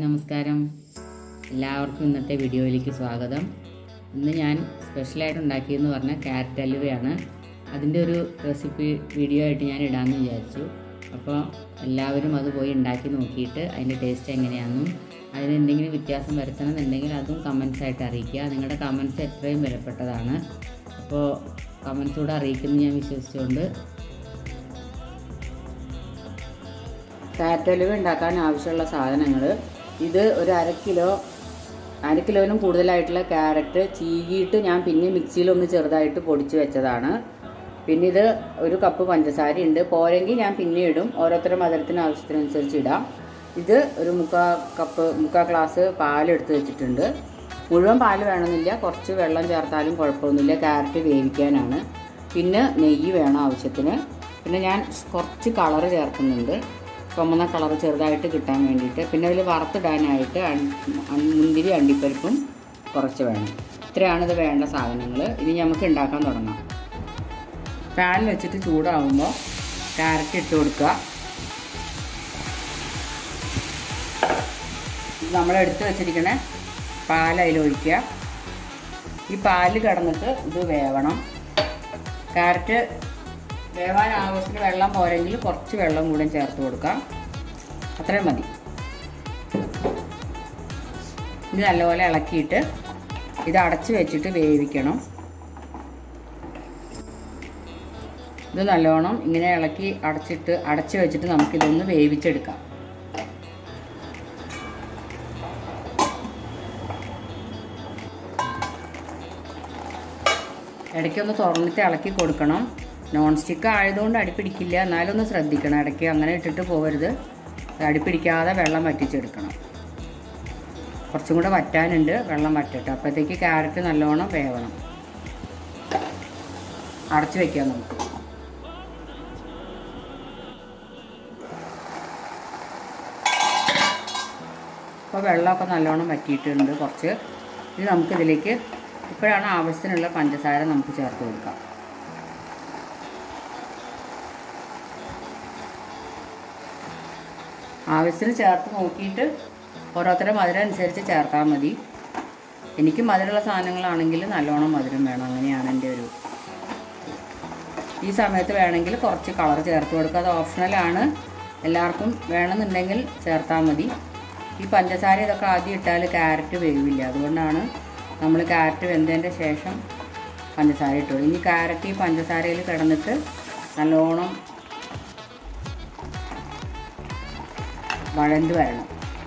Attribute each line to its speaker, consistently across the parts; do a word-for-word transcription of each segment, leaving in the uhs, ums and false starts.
Speaker 1: നമസ്കാരം, എല്ലാവർക്കും ഇന്നത്തെ വീഡിയോയിലേക്ക് സ്വാഗതം. ഇന്ന് ഞാൻ സ്പെഷ്യലായിട്ട് ഉണ്ടാക്കിയെന്ന് പറഞ്ഞാൽ ക്യാരറ്റ് ഹലുവയാണ്. അതിൻ്റെ ഒരു റെസിപ്പി വീഡിയോ ആയിട്ട് ഞാൻ ഇടാമെന്ന് വിചാരിച്ചു. അപ്പോൾ എല്ലാവരും അത് പോയി ഉണ്ടാക്കി നോക്കിയിട്ട് അതിൻ്റെ ടേസ്റ്റ് എങ്ങനെയാണെന്നും അതിന് എന്തെങ്കിലും വ്യത്യാസം വരുത്തണമെന്നുണ്ടെങ്കിൽ അതും കമൻസ് ആയിട്ട് അറിയിക്കുക. നിങ്ങളുടെ കമൻസ് എത്രയും വിലപ്പെട്ടതാണ്. അപ്പോൾ കമൻസ് കൂടെ അറിയിക്കുന്നു ഞാൻ വിശ്വസിച്ചുകൊണ്ട് ക്യാരറ്റ് ഹലുവ ഉണ്ടാക്കാൻ ആവശ്യമുള്ള സാധനങ്ങൾ ഇത് ഒരു അര കിലോ അര കിലോയിലും കൂടുതലായിട്ടുള്ള ക്യാരറ്റ് ചീകിയിട്ട് ഞാൻ പിന്നെ മിക്സിയിലൊന്ന് ചെറുതായിട്ട് പൊടിച്ച് വെച്ചതാണ്. പിന്നെ ഇത് ഒരു കപ്പ് പഞ്ചസാര ഉണ്ട്. പോരെങ്കിൽ ഞാൻ പിന്നെ ഇടും, ഓരോരുത്തരുടെ മധുരത്തിന് ആവശ്യത്തിനനുസരിച്ച് ഇടാം. ഇത് ഒരു മുക്കാ കപ്പ് മുക്കാ ഗ്ലാസ് പാലെടുത്ത് വെച്ചിട്ടുണ്ട്. മുഴുവൻ പാൽ വേണമെന്നില്ല, കുറച്ച് വെള്ളം ചേർത്താലും കുഴപ്പമൊന്നുമില്ല, ക്യാരറ്റ് വേവിക്കാനാണ്. പിന്നെ നെയ്യ് വേണം ആവശ്യത്തിന്. പിന്നെ ഞാൻ കുറച്ച് കളറ് ചേർക്കുന്നുണ്ട്, ചുമന്ന കളർ ചെറുതായിട്ട് കിട്ടാൻ വേണ്ടിയിട്ട്. പിന്നെ അതിൽ വറുത്തിടാനായിട്ട് മുന്തിരി അണ്ടിപ്പരിപ്പും കുറച്ച് വേണം. ഇത്രയാണ് ഇത് വേണ്ട സാധനങ്ങൾ. ഇനി നമുക്ക് ഉണ്ടാക്കാൻ തുടങ്ങാം. പാൻ വെച്ചിട്ട് ചൂടാകുമ്പോൾ ക്യാരറ്റ് ഇട്ട് കൊടുക്കുക. നമ്മളെടുത്ത് വെച്ചിരിക്കണ പാൽ അതിലൊഴിക്കുക. ഈ പാല് കിടന്നിട്ട് ഇത് വേവണം. ക്യാരറ്റ് വേവാൻ ആവശ്യത്തിന് വെള്ളം പോരെങ്കിൽ കുറച്ച് വെള്ളം കൂടെ ചേർത്ത് കൊടുക്കാം. അത്രയും മതി. ഇത് നല്ലപോലെ ഇളക്കിയിട്ട് ഇത് അടച്ച് വെച്ചിട്ട് വേവിക്കണം. ഇത് നല്ലോണം ഇങ്ങനെ ഇളക്കി അടച്ചിട്ട് അടച്ച് വെച്ചിട്ട് നമുക്കിതൊന്ന് വേവിച്ചെടുക്കാം. ഇടയ്ക്കൊന്ന് തുറന്നിട്ട് ഇളക്കി കൊടുക്കണം. നോൺ സ്റ്റിക്ക് ആയതുകൊണ്ട് അടിപ്പിടിക്കില്ല, എന്നാലും ഒന്ന് ശ്രദ്ധിക്കണം. ഇടയ്ക്ക് അങ്ങനെ ഇട്ടിട്ട് പോകരുത്. അടിപ്പിടിക്കാതെ വെള്ളം വറ്റിച്ചെടുക്കണം. കുറച്ചും കൂടെ വറ്റാനുണ്ട്, വെള്ളം വറ്റട്ടെ. അപ്പോഴത്തേക്ക് ക്യാരറ്റ് നല്ലോണം വേവണം. അടച്ചു വയ്ക്കാം നമുക്ക്. അപ്പോൾ വെള്ളമൊക്കെ നല്ലോണം വറ്റിയിട്ടുണ്ട് കുറച്ച്. ഇനി നമുക്കിതിലേക്ക് ഇപ്പോഴാണ് ആവശ്യത്തിനുള്ള പഞ്ചസാര നമുക്ക് ചേർത്ത് കൊടുക്കാം. ആവശ്യത്തിന് ചേർത്ത് നോക്കിയിട്ട് ഓരോരുത്തരുടെ മധുരം അനുസരിച്ച് ചേർത്താൽ മതി. എനിക്ക് മധുരമുള്ള സാധനങ്ങളാണെങ്കിൽ നല്ലോണം മധുരം വേണം, അങ്ങനെയാണ് എൻ്റെ ഒരു. ഈ സമയത്ത് വേണമെങ്കിൽ കുറച്ച് കളർ ചേർത്ത് കൊടുക്കുക. അത് ഓപ്ഷണലാണ്, എല്ലാവർക്കും വേണമെന്നുണ്ടെങ്കിൽ ചേർത്താൽ മതി. ഈ പഞ്ചസാര ഇതൊക്കെ ആദ്യം ഇട്ടാൽ ക്യാരറ്റ് വേവില്ല, അതുകൊണ്ടാണ് നമ്മൾ ക്യാരറ്റ് വെന്തതിൻ്റെ ശേഷം പഞ്ചസാര ഇട്ടോളൂ. ഇനി ക്യാരറ്റ് ഈ പഞ്ചസാരയിൽ കിടന്നിട്ട് നല്ലോണം വഴണ്ട് വരണം.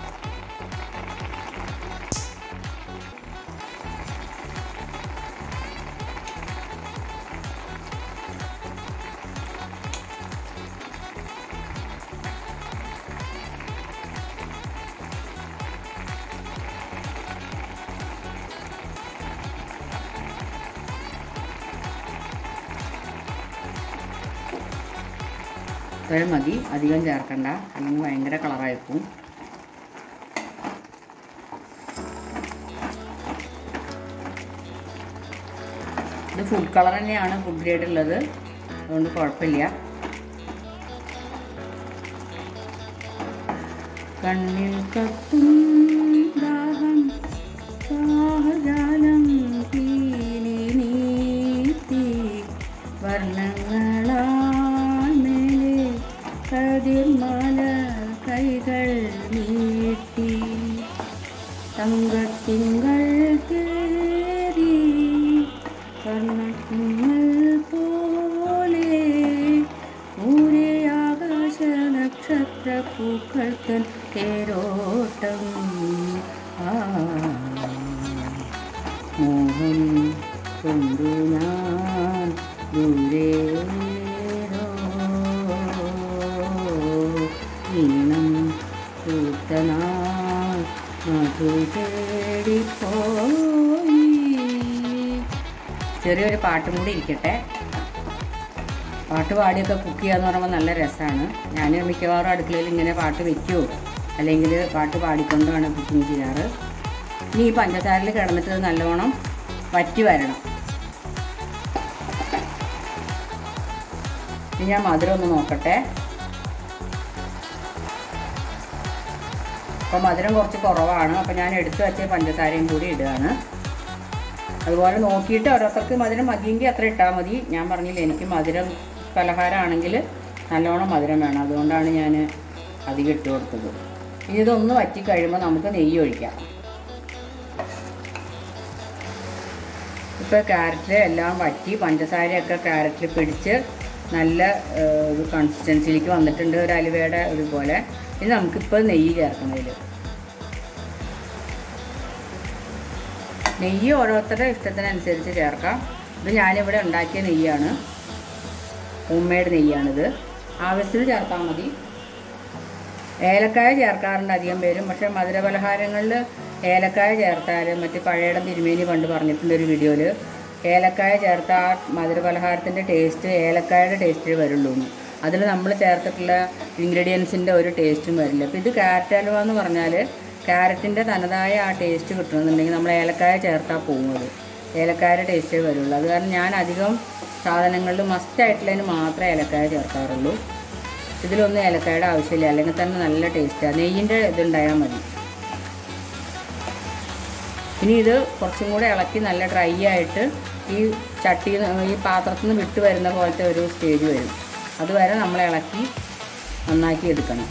Speaker 1: ഇത്രയും മതി, അധികം ചേർക്കണ്ട, അല്ലെങ്കിൽ ഭയങ്കര കളറായിരിക്കും. ഇത് ഫുഡ് കളർ തന്നെയാണ്, ഫുഡ് ഗ്രേഡ് ഉള്ളത്, അതുകൊണ്ട് കുഴപ്പമില്ല. കണ്ണിൽ കത്തും ദാഹം സാഹജാലം തീനി നീത്തി വർണ്ണങ്ങളാ കതിർമാല കൈകൾ നീട്ടി തങ്കത്തിങ്കൾ കേറി വർണ്ണത്തിങ്കൾ പോലെ ഊരെ ആകാശ നക്ഷത്ര പൂക്കൾക്കൻ തേരോട്ടം. ആ മോഹം കൊണ്ടു ഞാൻ ദൂരെ ഈണം കൂത്തനാൾ മധു തേടിപ്പോയി. ചെറിയൊരു പാട്ടും കൂടി ഇരിക്കട്ടെ. പാട്ട് പാടിയൊക്കെ കുക്ക് ചെയ്യാന്ന് പറയുമ്പോൾ നല്ല രസമാണ്. ഞാൻ മിക്കവാറും അടുക്കളയിൽ ഇങ്ങനെ പാട്ട് വെക്കുമോ അല്ലെങ്കിൽ പാട്ട് പാടിക്കൊണ്ടാണ് കുക്കിങ് ചെയ്യാറ്. ഇനി ഈ പഞ്ചസാരയിൽ കിടന്നിട്ട് നല്ലോണം വറ്റി വരണം. ഇനി ഞാൻ മധുരം ഒന്ന് നോക്കട്ടെ. അപ്പോൾ മധുരം കുറച്ച് കുറവാണ്. അപ്പോൾ ഞാൻ എടുത്തു വെച്ച പഞ്ചസാരയും കൂടി ഇടുകയാണ്. അതുപോലെ നോക്കിയിട്ട് ഓരോരുത്തർക്ക് മധുരം മതിയെങ്കിൽ അത്ര ഇട്ടാൽ മതി. ഞാൻ പറഞ്ഞില്ല, എനിക്ക് മധുരം പലഹാരമാണെങ്കിൽ നല്ലോണം മധുരം വേണം, അതുകൊണ്ടാണ് ഞാൻ അധികം ഇട്ട് കൊടുത്തത്. ഇനി ഇതൊന്ന് വറ്റി കഴിയുമ്പോൾ നമുക്ക് നെയ്യ് ഒഴിക്കാം. ഇപ്പോൾ ക്യാരറ്റിൽ എല്ലാം വറ്റി പഞ്ചസാരയൊക്കെ ക്യാരറ്റിൽ പിടിച്ച് നല്ല ഒരു കൺസിസ്റ്റൻസിയിലേക്ക് വന്നിട്ടുണ്ട്, ഒരു അലുവയുടെ ഇതുപോലെ. ഇനി നമുക്കിപ്പോൾ നെയ്യ് ചേർക്കുന്നതിൽ നെയ്യ് ഓരോരുത്തരുടെ ഇഷ്ടത്തിനനുസരിച്ച് ചേർക്കാം. ഇത് ഞാനിവിടെ ഉണ്ടാക്കിയ നെയ്യാണ്, ഹോം മെയ്ഡ് നെയ്യാണിത്. ആവശ്യത്തിന് ചേർത്താൽ മതി. ഏലക്കായ ചേർക്കാറുണ്ട് അധികം പേരും, പക്ഷേ മധുരപലഹാരങ്ങളിൽ ഏലക്കായ ചേർത്താൽ, മറ്റ് പഴയടം തിരുമേനി പണ്ട് പറഞ്ഞിട്ടുണ്ട് ഒരു വീഡിയോയിൽ, ഏലക്കായ ചേർത്താൽ ആ മധുരപലഹാരത്തിൻ്റെ ടേസ്റ്റ് ഏലക്കായുടെ ടേസ്റ്റിൽ വരുള്ളൂ. അതിൽ നമ്മൾ ചേർത്തിട്ടുള്ള ഇൻഗ്രീഡിയൻസിൻ്റെ ഒരു ടേസ്റ്റും വരില്ല. അപ്പോൾ ഇത് ക്യാരറ്റ് ഹൽവ എന്ന് പറഞ്ഞാൽ ക്യാരറ്റിൻ്റെ തനതായ ആ ടേസ്റ്റ് കിട്ടണമെന്നുണ്ടെങ്കിൽ നമ്മൾ ഏലക്കായ ചേർത്താൽ പോകുന്നത്, ഏലക്കായുടെ ടേസ്റ്റേ വരുള്ളൂ. അത് കാരണം ഞാൻ അധികം സാധനങ്ങളിൽ മസ്റ്റായിട്ടുള്ളതിന് മാത്രമേ ഏലക്കായ ചേർക്കാറുള്ളൂ. ഇതിലൊന്നും ഏലക്കായുടെ ആവശ്യമില്ല, അല്ലെങ്കിൽ തന്നെ നല്ല ടേസ്റ്റാണ്. നെയ്യിൻ്റെ ഇതുണ്ടായാൽ മതി. ഇനി ഇത് കുറച്ചും കൂടെ ഇളക്കി നല്ല ഡ്രൈ ആയിട്ട് ഈ ചട്ടി ഈ പാത്രത്തിൽ നിന്ന് വിട്ട് വരുന്ന പോലത്തെ ഒരു സ്റ്റേജ് വരും. അതുവരെ നമ്മൾ ഇളക്കി നന്നാക്കി എടുക്കണം.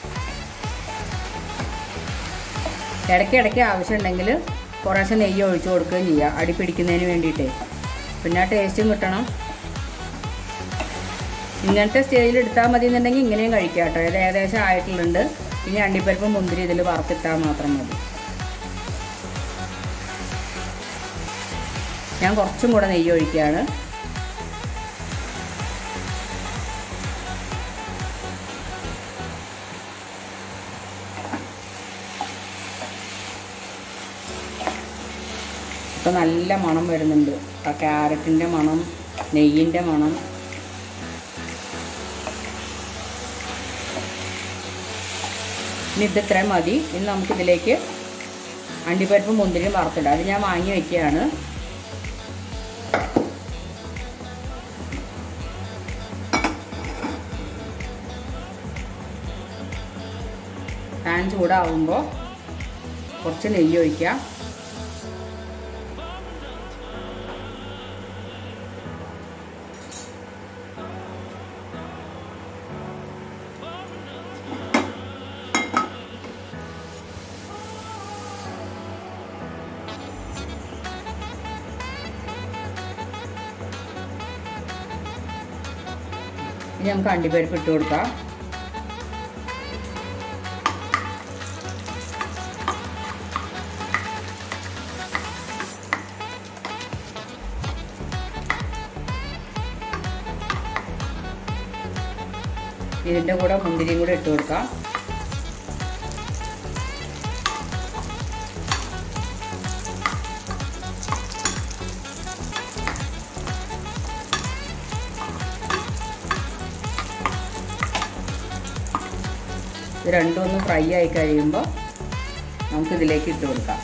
Speaker 1: ഇടയ്ക്കിടയ്ക്ക് ആവശ്യമുണ്ടെങ്കിൽ കുറേശ്ശെ നെയ്യ് ഒഴിച്ച് കൊടുക്കുകയും ചെയ്യുക, അടി പിടിക്കുന്നതിന് വേണ്ടിയിട്ടേ. പിന്നെ ആ ടേസ്റ്റും കിട്ടണം. ഇങ്ങനത്തെ സ്റ്റേജിൽ എടുത്താൽ മതി എന്നുണ്ടെങ്കിൽ ഇങ്ങനെയും കഴിക്കാം കേട്ടോ. ഇത് ഏകദേശം ആയിട്ടുള്ളത്. ഇനി അണ്ടിപ്പരിപ്പും മുന്തിരി ഇതിൽ വറുത്തിട്ടാൽ മാത്രം മതി. ഞാൻ കുറച്ചും കൂടെ നെയ്യ് ഒഴിക്കുകയാണ്. ഇപ്പോൾ നല്ല മണം വരുന്നുണ്ട്, ആ ക്യാരറ്റിൻ്റെ മണം, നെയ്യിൻ്റെ മണം. ഇനി ഇത് ഇത്രയും മതി. ഇനി നമുക്കിതിലേക്ക് അണ്ടിപ്പരിപ്പും മുന്തിരിയും വറുത്തിടാം. അത് ഞാൻ വാങ്ങി വയ്ക്കുകയാണ്. പാൻ ചൂടാവുമ്പോൾ കുറച്ച് നെയ്യ് ഒഴിക്കുക. ഇനി നമുക്ക് അണ്ടിപ്പരിപ്പ് ഇട്ട് കൊടുക്കാം. ഇതിൻ്റെ കൂടെ മുന്തിരിയും കൂടെ ഇട്ട് കൊടുക്കാം. ഇത് രണ്ടും ഒന്ന് ഫ്രൈ ആയി കഴിയുമ്പോൾ നമുക്കിതിലേക്ക് ഇട്ട് കൊടുക്കാം.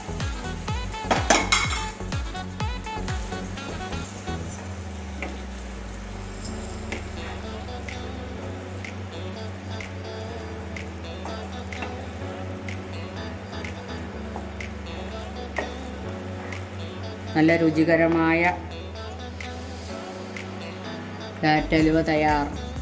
Speaker 1: നല്ല രുചികരമായ ക്യാരറ്റ് ഹൽവ തയ്യാർ.